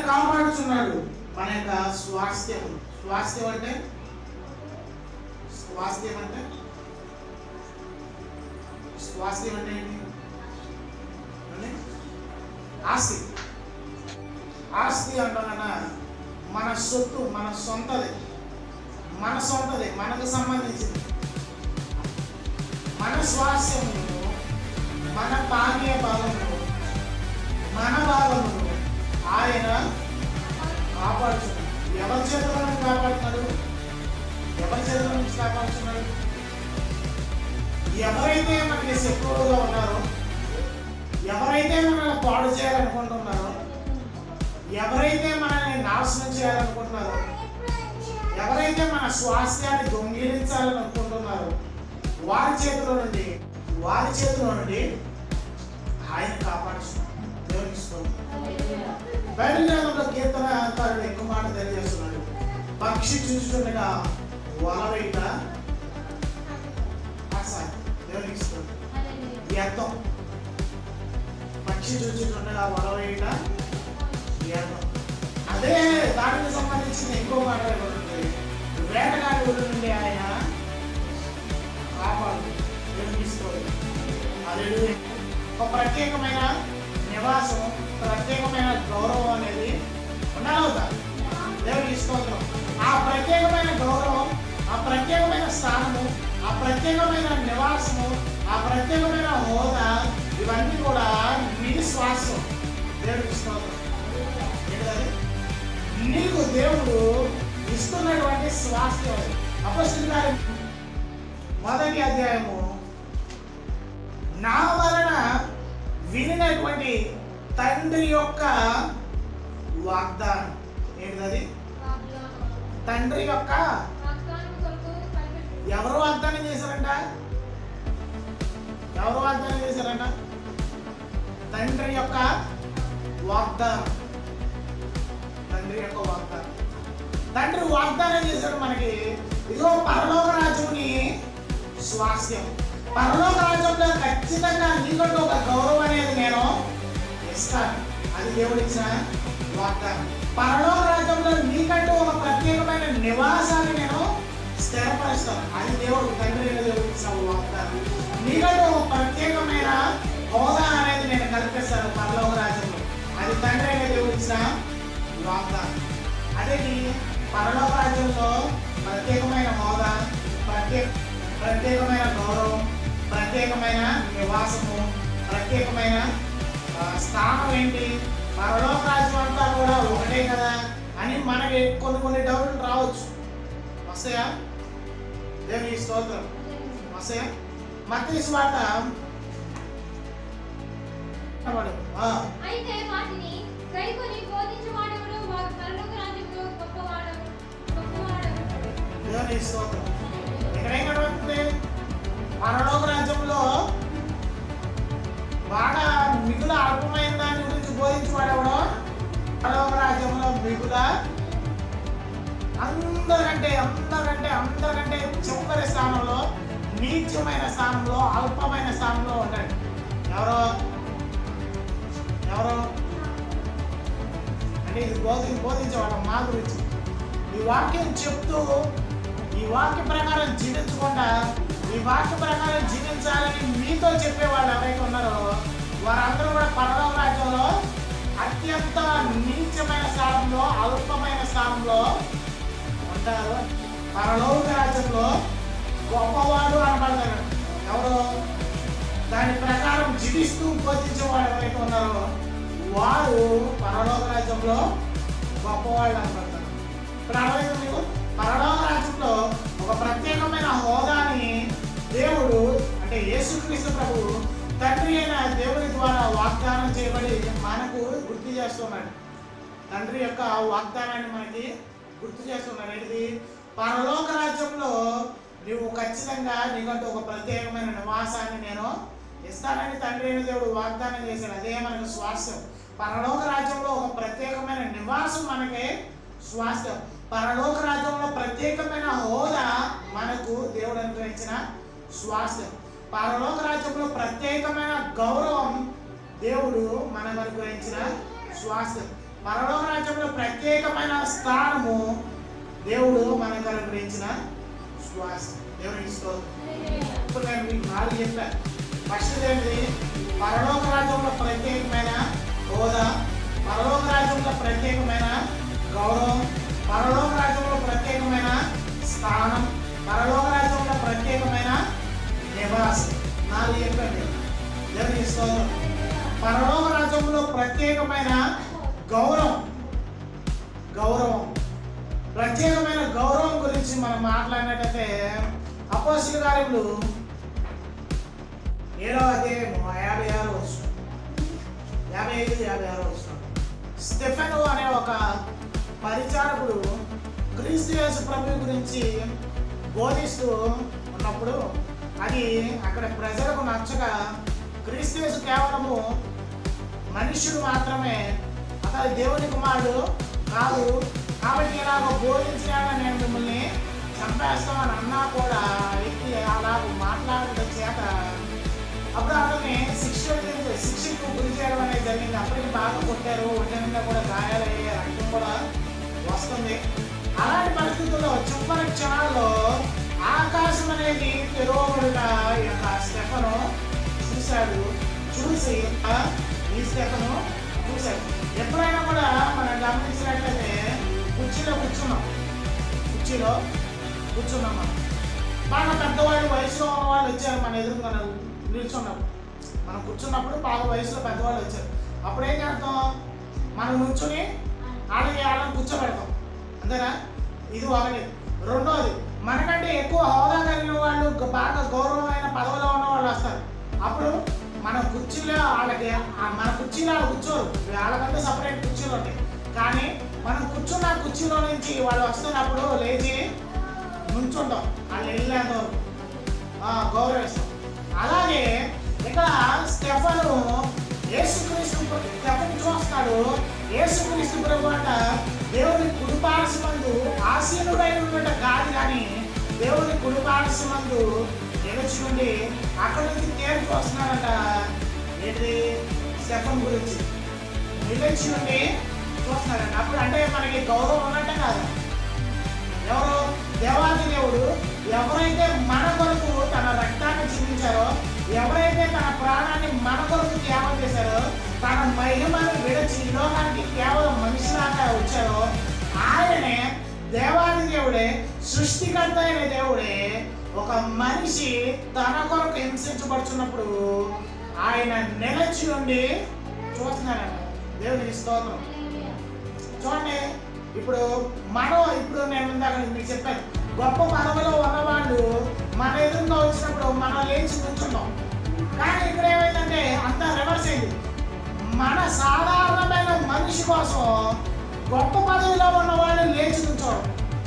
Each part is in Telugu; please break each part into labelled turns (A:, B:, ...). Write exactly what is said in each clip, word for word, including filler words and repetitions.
A: కాపాడుచున్నాడు మన యొక్క స్వాస్థ్యం. స్వాస్థ్యం అంటే స్వాస్థ్యం అంటే స్వాస్థ్యం అంటే ఏంటి? ఆస్తి. ఆస్తి అంటానన్నా మన సొత్తు, మన సొంతది, మన సొంతది, మనకు సంబంధించింది. మన స్వాస్థ్యము, మన పానీయ భాగము, మన భాగము ఆయన కాపాడుతున్నాడు. ఎవరి చేతుల నుంచి కాపాడుతున్నాడు? ఎవరి చేతుల నుంచి కాపాడుతున్నాడు? ఎవరైతే మనకి శత్రువులుగా ఉన్నారో, ఎవరైతే మనల్ని పాడు చేయాలనుకుంటున్నారో, ఎవరైతే మనల్ని నాశనం చేయాలనుకుంటున్నారో, ఎవరైతే మన స్వాస్థ్యాన్ని దొంగిలించాలని అనుకుంటున్నారో వారి చేతిలో నుండి వారి చేతిలో నుండి ఆయన కాపాడుతున్నాడు. దేవునికి స్తోత్రం. బైబిల్ గ్రంథంలో కీర్తనకారుడు ఎక్కువ మాట తెలియజేస్తున్నాడు. పక్షి చూస్తుండగా వల వేయుట అసాధ్యం. దేవునికి స్తోత్రం. వ్యర్థం. పక్షి చూస్తుండగా వల వేయుట వ్యర్థం. అదే దానికి సంబంధించిన ఇంకో మాట ఏమంటుంది? వేటగాడి ఊరి నుండి ఆయన కాపాడు. దేవునికి స్తోత్రం. హల్లెలూయా. ఒక ప్రత్యేకమైన నివాసం, ప్రత్యేకమైన గౌరవం అనేది ఉండాలవుతా. దేవునికి స్తోత్రం. ఆ ప్రత్యేకమైన గౌరవం, ఆ ప్రత్యేకమైన స్థానము, ఆ ప్రత్యేకమైన నివాసము, ఆ ప్రత్యేకమైన హోదా, ఇవన్నీ కూడా నీ స్వాస్థ్యం. దేవునికి స్తోత్రం. ఏంటది? నీకు దేవుడు ఇస్తున్నటువంటి స్వాస్థ్యం. అపొస్తలుల మొదటి అధ్యాయము నా వలన వినినటువంటి తండ్రి యొక్క వాగ్దానం. ఏంటిది? తండ్రి యొక్క ఎవరు వాగ్దానం చేశారంట? ఎవరు వాగ్దానం చేశారంట? తండ్రి యొక్క వాగ్దానం. తండ్రి యొక్క వాగ్దానం. తండ్రి వాగ్దానం చేశాడు మనకి, ఇదిగో పరలోక రాజ్యముని స్వాస్థ్యం. పరలోక రాజ్యంలో ఖచ్చితంగా నీకంటూ ఒక గౌరవం అనేది నేను ఇస్తాను. అది దేవుడు ఇచ్చిన వాగ్దానం. పరలోక రాజ్యంలో నీకంటూ ఒక ప్రత్యేకమైన నివాసాన్ని నేను స్థిరపరుస్తాను. అది దేవుడు తండ్రి దేవుడు ఇచ్చిన వాగ్దానం. నీకంటూ ఒక ప్రత్యేకమైన హోదా అనేది నేను కల్పిస్తాను పరలోక రాజ్యంలో. అది తండ్రి అయిన దేవుడు ఇచ్చిన వాగ్దానం. అదే పరలోక రాజ్యంలో ప్రత్యేకమైన హోదా, ప్రత్యేక ప్రత్యేకమైన గౌరవం, ప్రత్యేకమైన నివాసము, ప్రత్యేకమైన స్థానం ఏంటి? పరలోక రాజ్యం అంతా కూడా ఒకటే కదా అని మనకి కొన్ని కొన్ని డౌట్లు రావచ్చు. వస్తాయా? దేవుని స్తోత్రం. వస్తాయా? మత్తయి సువార్త
B: అయితే వాటిని కైకొని బోధించువాడెవడు వాడు పరలోక రాజ్యంలో గొప్పవాడు గొప్పవాడు.
A: దేవుని స్తోత్రం. ఇక్కడ ఏం కనబడుతుంది? పరలోక రాజ్యంలో వాడ మిగుల అల్పమైన దాని గురించి బోధించువాడెవడో, పరలోక రాజ్యంలో మిగుల అందరికంటే అందరికంటే అందరికంటే చివరి స్థానంలో, నీచమైన స్థానంలో, అల్పమైన స్థానంలో ఉంటాడు. ఎవరో ఎవరో అంటే ఇది బోధి బోధించేవాడు మా గురించి. ఈ వాక్యం చెప్తూ ఈ వాక్య ప్రకారం జీవించకుండా, ఈ వాక్య ప్రకారం జీవించాలని మీతో చెప్పేవాళ్ళు ఎవరైతే ఉన్నారో వారందరూ కూడా పరలోక రాజ్యంలో అత్యంత నీచమైన స్థానంలో, అల్పమైన స్థానంలో ఉంటారు. పరలోక రాజ్యంలో గొప్పవాడు అనబడతారు. ఎవరు? దాని ప్రకారం జీవిస్తూ బోధించేవాడు ఎవరైతే ఉన్నారో వారు పరలోక రాజ్యంలో గొప్పవాళ్ళు అనబడతారు. ఇప్పుడు అర్థమైంది మీకు? పరలోక రాజ్యంలో ఒక ప్రత్యేకమైన హోదాని దేవుడు అంటే యేసుక్రీస్తు ప్రభువు తండ్రి అయిన దేవుని ద్వారా వాగ్దానం చేయబడి మనకు గుర్తు చేస్తున్నాడు. తండ్రి యొక్క వాగ్దానాన్ని మనకి గుర్తు చేస్తున్నాడు. ఏంటిది? పరలోక రాజ్యంలో నువ్వు ఖచ్చితంగా నీకంటూ ఒక ప్రత్యేకమైన నివాసాన్ని నేను ఇస్తానని తండ్రి అయిన దేవుడు వాగ్దానం చేశాడు. అదే మనకు స్వాస్థ్యం. పరలోక రాజ్యంలో ఒక ప్రత్యేకమైన నివాసం మనకి స్వాస్థ్యం. పరలోక రాజ్యంలో ప్రత్యేకమైన హోదా మనకు దేవుడు అనుగ్రహించిన స్వాస్థ్యం. పరలోక రాజ్యంలో ప్రత్యేకమైన గౌరవం దేవుడు మనకు అనుగ్రహించిన స్వాస్థ్యం. పరలోక రాజ్యంలో ప్రత్యేకమైన స్థానము దేవుడు మనకు అనుగ్రహించిన శ్వాస. దేవునికి స్తోత్రం. ఇప్పుడు నేను మీకు నాలుగు చెప్పాను. ఫస్ట్ ఏంటి? పరలోక రాజ్యంలో ప్రత్యేకమైన హోదా, పరలోక రాజ్యంలో ప్రత్యేకమైన గౌరవం, పరలోక రాజ్యంలో ప్రత్యేకమైన స్థానం, పరలోక రాజ్యంలో ప్రత్యేకమైన నివాసం. నాలుగు చెప్పండి. దేవునికి స్తోత్రం. పరలోక రాజ్యంలో ప్రత్యేకమైన గౌరవం గౌరవం ప్రత్యేకమైన గౌరవం గురించి మనం మాట్లాడినట్టయితే అపోస్తలుల కార్యములు ఏడవ అధ్యాయము యాభై ఆరు వచనం, యాభై ఐదు యాభై ఆరు వచనం. స్టెఫెను అనే ఒక పరిచారకుడు క్రీస్తు యేసు ప్రభు గురించి బోధిస్తూ ఉన్నప్పుడు అది అక్కడ ప్రజలకు నచ్చక, క్రీస్తు యేసు కేవలము మనుష్యుడు మాత్రమే, అతను దేవుని కుమారుడు కాదు, కాబట్టి ఇలాగ బోధించినాక నేను మిమ్మల్ని చంపేస్తామని అన్నా కూడా వ్యక్తి అలా మాట్లాడడం చేత అప్పుడు అతన్ని శిక్ష శిక్షకు గురి చేయడం అనేది జరిగింది. అప్పటికి బాగా కొట్టారు, ఒంటి నిండా కూడా గాయాలయ్యే, రక్తం కూడా వస్తుంది. అలాంటి పరిస్థితుల్లో చివరి క్షణాల్లో ఆకాశం అనేది తెరవబడిన ఈ యొక్క స్టెఫెను చూశాడు. చూసి ఈ స్టెఫెను చూశాడు. ఎప్పుడైనా కూడా మనం గమనించినట్లయితే కుర్చీలో కూర్చున్నాం కుర్చీలో కూర్చున్నాం మనం బాగా పెద్దవాళ్ళు వయసులో ఉన్న వాళ్ళు వచ్చారు మన ఎదురు మనం నిల్చున్నప్పుడు, మనం కూర్చున్నప్పుడు బాగా వయసులో పెద్దవాళ్ళు వచ్చారు. అప్పుడు ఏం చేస్తాం? మనం నుంచుని వాళ్ళకి వాళ్ళని కూర్చోబెడతాం, అంతేనా? ఇది ఒకటి. రెండోది, మనకంటే ఎక్కువ హోదా కలిగిన వాళ్ళు, బాగా గౌరవమైన పదవిలో ఉన్న వాళ్ళు వస్తారు. అప్పుడు మన కుర్చీలో వాళ్ళకి మన కుర్చీలో వాళ్ళు కూర్చోరు, వాళ్ళకంటే సపరేట్ కుర్చీలు ఉంటాయి. కానీ మనం కూర్చున్న కుర్చీలో నుంచి వాళ్ళు వస్తున్నప్పుడు లేచి నుంచుంటాం, వాళ్ళు వెళ్ళేంత వరకు గౌరవిస్తాం. అలాగే ఇక్కడ స్టెఫెను యేసుక్రీస్తు స్టెఫెను చూస్తాడు. యేసుక్రీస్తు ప్రభు అంట దేవుని కుడిపార్శ్వమందు ఆసీనుడైన కాదు, కానీ దేవుని కుడిపార్శ్వమందు నిలిచి ఉండి అక్కడి నుంచి తేల్చి వస్తున్నాడంట. ఏంటి? స్టెఫెను గురించి నిలిచి ఉండి చూస్తున్నాడంట. అప్పుడు అంటే మనకి గౌరవం ఉన్నట్టే కాదు. ఎవరు? దేవాది దేవుడు ఎవరైతే మన కొరకు తన రక్తాన్ని చిందించారో, ఎవరైతే తన ప్రాణాన్ని మన కొరకు త్యాగం చేశారో, తన మహిమను విడిచి ఈ లోకానికి కేవలం మనిషిలాగా వచ్చారో, ఆయనే దేవాది దేవుడే, సృష్టికర్త అయిన దేవుడే ఒక మనిషి తన కొరకు హింసించబడుచున్నప్పుడు ఆయన నిలిచి ఉండి చూస్తున్నాడంట. దేవునికి స్తోత్రం. చూడండి, ఇప్పుడు మనం ఇప్పుడు నేను ఇందాక మీకు చెప్పాను, గొప్ప పదవిలో ఉన్నవాళ్ళు మన ఎదురుగా వచ్చినప్పుడు మనం లేచి కూర్చున్నాం. కానీ ఇక్కడ ఏమైందంటే అంతా రివర్స్ అయింది. మన సాధారణమైన మనిషి కోసం గొప్ప పదవిలో ఉన్న వాళ్ళు లేచి కూర్చోవడం.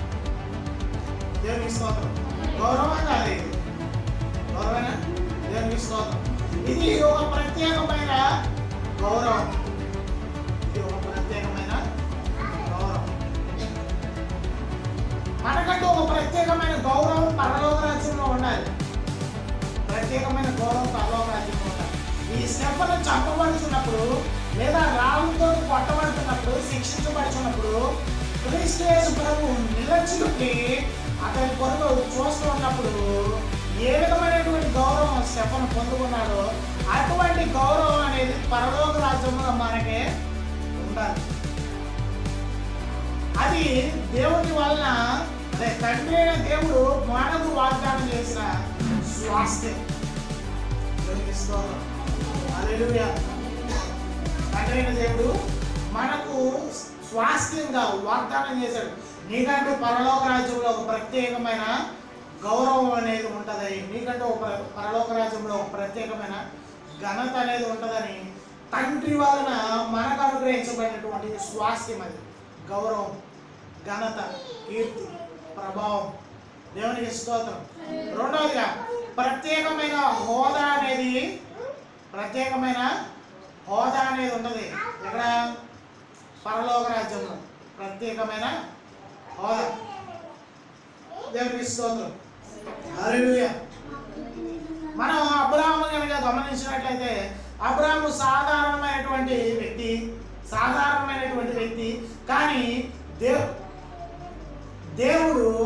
A: దేవునికి స్తోత్రం. గౌరవం కాదు ఇది, గౌరవమైన దేవునికి స్తోత్రం. ఇది ఒక ప్రత్యేకమైన గౌరవం, ఇది ఒక ప్రత్యేకమైన గౌరవం. మనకంటూ ఒక ప్రత్యేకమైన గౌరవం పరలోక రాజ్యంలో ఉండాలి. ప్రత్యేకమైన గౌరవం పరలోక రాజ్యంలో ఉండాలి. ఈ స్టెఫెను చంపబడుతున్నప్పుడు లేదా రాళ్ళతో కొట్టబడుతున్నప్పుడు, శిక్షించబడుతున్నప్పుడు క్రీస్తు యేసు ప్రభు నిలిచి ఉండి అతని కొరకు చూస్తూ ఉన్నప్పుడు ఏ విధమైనటువంటి గౌరవం స్టెఫెను పొందుకున్నాడో అటువంటి గౌరవం అనేది పరలోక రాజ్యంలో మనకే ఉండాలి. అది దేవుని వలన, అదే తండ్రి అయిన దేవుడు మనకు వాగ్దానం చేసిన స్వాస్థ్యం. హల్లెలూయా. తండ్రి అయిన దేవుడు మనకు స్వాస్థ్యంగా వాగ్దానం చేశాడు. నీకంటూ పరలోక రాజ్యంలో ఒక ప్రత్యేకమైన గౌరవం అనేది ఉంటుంది, నీకంటూ ఒక పరలోక రాజ్యంలో ఒక ప్రత్యేకమైన ఘనత అనేది ఉంటుందని తండ్రి వలన మనకు అనుగ్రహించబడినటువంటి స్వాస్థ్యం. అది గౌరవం, ఘనత, కీర్తి, ప్రభావం. దేవునికి స్తోత్రం. రెండవదిగా ప్రత్యేకమైన హోదా అనేది ప్రత్యేకమైన హోదా అనేది ఉంటుంది. ఎక్కడ? పరలోక రాజ్యంలో ప్రత్యేకమైన హోదా. దేవునికి స్తోత్రం. హల్లెలూయా. మనం అబ్రాహాము కనుక గమనించినట్లయితే అబ్రాహాము సాధారణమైనటువంటి వ్యక్తి, సాధారణమైనటువంటి వ్యక్తి. కానీ దేవ్ దేవుడు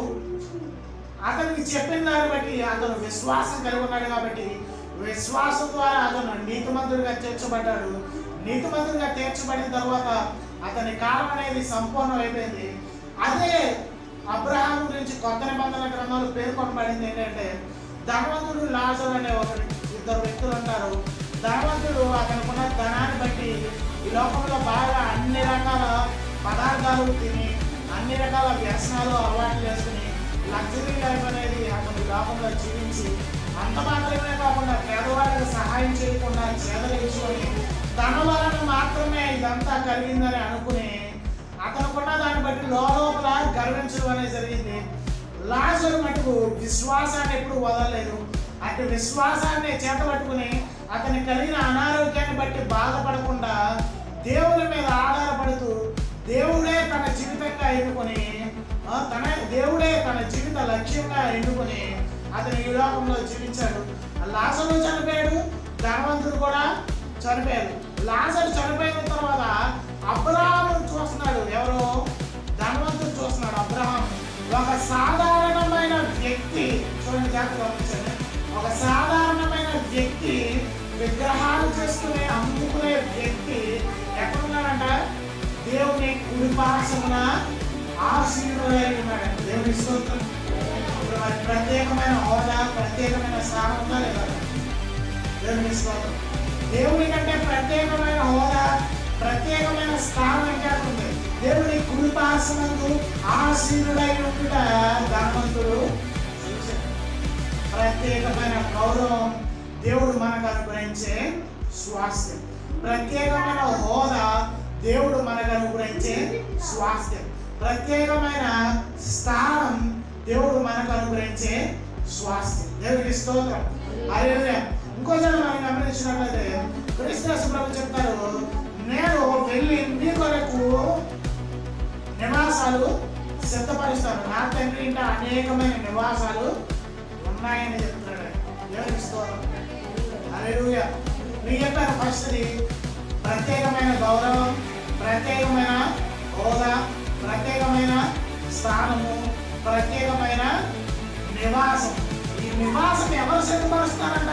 A: అతనికి చెప్పిన దాన్ని బట్టి అతను విశ్వాసం కలిగి ఉన్నాడు కాబట్టి విశ్వాసం ద్వారా అతను నీతిమంతుడిగా తీర్చబడ్డాడు. నీతిమంతుడిగా తీర్చబడిన తర్వాత అతని కాలం అనేది సంపూర్ణం అయిపోయింది. అదే అబ్రహాం గురించి కొత్త నిబంధన గ్రంథాలు పేర్కొనబడింది ఏంటంటే, ధనవంతుడు లాజరు అనే ఒక ఇద్దరు వ్యక్తులు ఉంటారు. ధనవంతుడు అతనుకున్న ధనాన్ని బట్టి ఈ లోకంలో బాగా అన్ని రకాల పదార్థాలు తిని అన్ని రకాల వ్యసనాలు అలవాటు చేసుకుని లగ్జరీ లైఫ్ అనేది అతను లోకంలో జీవించి అంత మాత్రమే కాకుండా పేదవాళ్ళకి సహాయం చేయకుండా చేదరించుకొని తన వలన మాత్రమే ఇదంతా కలిగిందని అనుకుని అతనుకున్న దాన్ని బట్టి లోపల గర్వించడం అనేది జరిగింది. లాజరు మటుకు విశ్వాసాన్ని ఎప్పుడు వదలలేదు. అటు విశ్వాసాన్ని చేతబట్టుకుని అతనికి కలిగిన అనారోగ్యాన్ని బట్టి బాధపడకుండా దేవుని మీద ఆధారపడుతూ దేవుడే తన జీవితంగా ఎన్నుకొని తన దేవుడే తన జీవిత లక్ష్యంగా ఎన్నుకొని అతను ఈ లోకంలో జీవించాడు. లాజరు చనిపోయాడు, ధనవంతుడు కూడా చనిపోయాడు. లాజరు చనిపోయిన తర్వాత అబ్రహాము చూస్తున్నాడు. ఎవరు? ధనవంతుడు చూస్తున్నాడు. అబ్రహాము ఒక సాధారణమైన వ్యక్తి, చూడండి జాగ్రత్తగా గమనించండి, ఒక సాధారణమైన వ్యక్తి, విగ్రహాలు చేసుకునే అమ్ముకునే వ్యక్తి ఎక్కడున్నాడంట? దేవుని కుడిపార్శ్వమున ఆశీర్వాదై ఉన్నాడు. దేవుని స్తోత్రం. ప్రత్యేకమైన హోదా, ప్రత్యేకమైన స్థానం ఉందా లేదా? దేవుని స్తోత్రం. దేవుని కంటే ప్రత్యేకమైన హోదా, ప్రత్యేకమైన స్థానం ఇంకా ఉంది. దేవుని కుడిపార్శ్వమందు ఆశీర్వాదై ఉండుట ధనవంతుడు చూశాడు. ప్రత్యేకమైన గౌరవం దేవుడు మనకు అనుగ్రహించే స్వాస్థ్యం. ప్రత్యేకమైన హోదా దేవుడు మనకు అనుగ్రహించే స్వాస్థ్యం. ప్రత్యేకమైన స్థానం దేవుడు మనకు అనుగ్రహించే స్వాస్థ్యం. దేవుడికి స్తోత్రం. హల్లెలూయా. ఇంకోసారి మనం గమనించినట్లయితే క్రీస్తు ప్రభు చెప్తారు, నేను వెళ్ళి మీ కొరకు నివాసాలు సిద్ధపరుస్తాను. నా తండ్రి ఇంట అనేకమైన నివాసాలు ఉన్నాయని చెప్తున్నాడు. దేవుడికి స్తోత్రం. హల్లెలూయా. మీ చెప్పారు ఫస్ట్ది ప్రత్యేకమైన గౌరవం, ప్రత్యేకమైన హోదా, ప్రత్యేకమైన స్థానము, ప్రత్యేకమైన నివాసం. ఈ నివాసం ఎవరు సిద్ధపరుస్తారంట?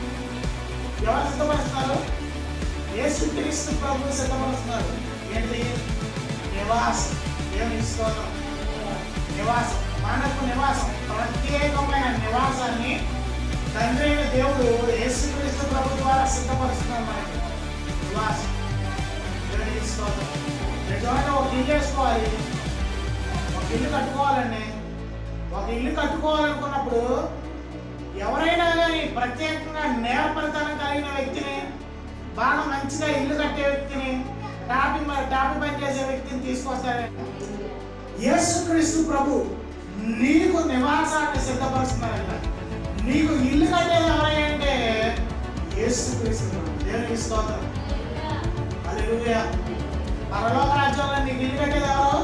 A: ఎవరు సిద్ధపరుస్తున్నారు? యేసుక్రీస్తు ప్రభు సిద్ధపరుస్తున్నారు. ఏంటి? నివాసం. దేవుని స్తోత్రం. నివాసం, మనకు నివాసం, ప్రత్యేకమైన నివాసాన్ని తండ్రి అయిన దేవుడు యేసుక్రీస్తు ప్రభు ద్వారా సిద్ధపరుస్తున్నారు. మనకి నివాసం. దేవుని స్తోత్రం. నిజంగా ఒక ఇల్లు వేసుకోవాలి, ఒక ఇల్లు కట్టుకోవాలండి. ఒక ఇల్లు కట్టుకోవాలనుకున్నప్పుడు ఎవరైనా కానీ ప్రత్యేకంగా నేర్పరితనం కలిగిన వ్యక్తిని, బాగా మంచిగా ఇల్లు కట్టే వ్యక్తిని, టాపి టాపి పని చేసే వ్యక్తిని తీసుకొస్తారే. యేసుక్రీస్తు ప్రభు నీకు నివాసాన్ని సిద్ధపరుస్తున్నారంట. నీకు ఇల్లు కట్టేది ఎవరంటే యేసుక్రీస్తు ప్రభు. దేవునికి స్తోత్రం. హల్లెలూయా. పరలోక రాజ్యంలో నీకు ఇల్లు కట్టేది ఎవరు?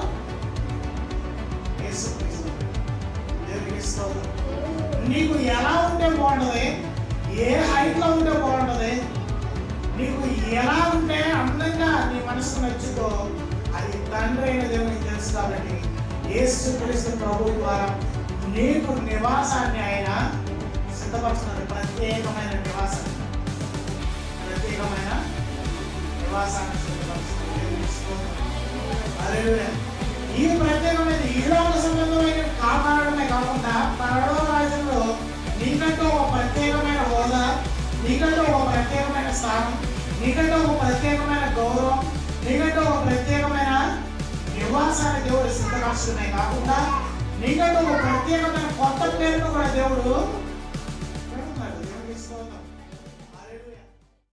A: యేసుక్రీస్తు. దేవునికి స్తోత్రం. నీకు ఎలా ఉంటే బాగుంటుంది, ఏ హైట్ లో ఉంటే బాగుంటుంది, నీకు ఎలా ఉంటే అందంగా నీ మనసుకు నచ్చుతో అది తండ్రి అయిన దేవునికి తెలుసు. కాబట్టి యేసుక్రీస్తు ప్రభు ద్వారా నీకు నివాసాన్ని ఆయన సిద్ధపరుస్తున్నారు. ప్రత్యేకమైన నివాసాన్ని, ప్రత్యేకమైన నివాసాన్ని సిద్ధపరుస్తున్నారు. హల్లెలూయా. ఈ ప్రత్యేకమైన ఈ లోక సంబంధమైన కాపాడమే కాకుండా పరలోక రాజ్యంలో నీకంటూ ఒక ప్రత్యేకమైన హోదా, నీకంటూ ఒక ప్రత్యేకమైన స్థానం, నీకంటూ ఒక ప్రత్యేకమైన గౌరవం, నీకంటూ ఒక ప్రత్యేకమైన నివాసాన్ని దేవుడు సిద్ధపరుస్తున్నాయి కాకుండా నీకంటూ ఒక ప్రత్యేకమైన కొత్త పేరును కూడా దేవుడు